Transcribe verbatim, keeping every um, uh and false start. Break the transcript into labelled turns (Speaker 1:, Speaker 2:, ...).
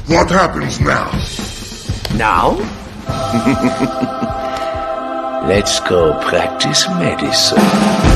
Speaker 1: What happens now?
Speaker 2: Now? Let's go practice medicine.